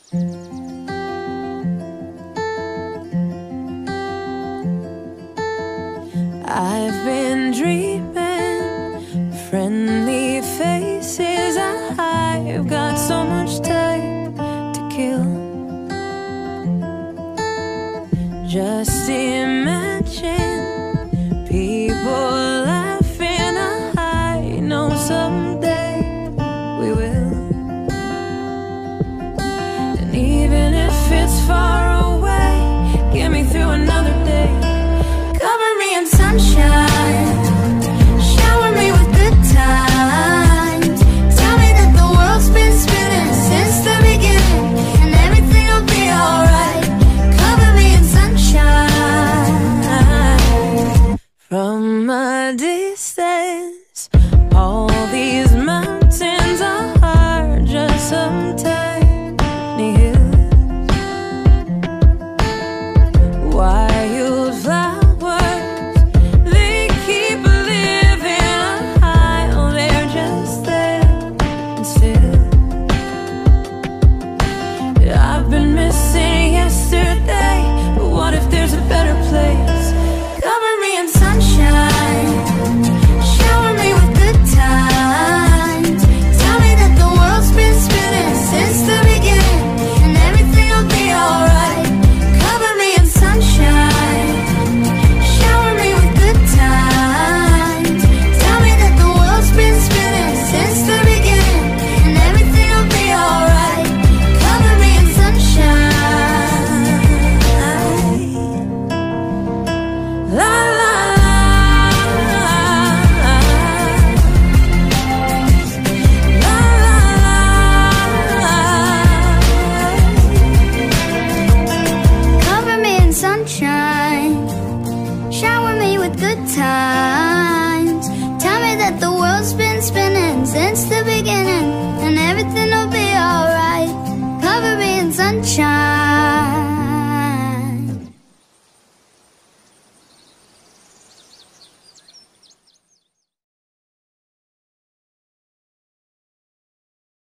I've been dreaming friendly faces. I've got so much time to kill. Just imagine people laughing. I know someday we will. And even if it's far away, get me through another day. Cover me in sunshine.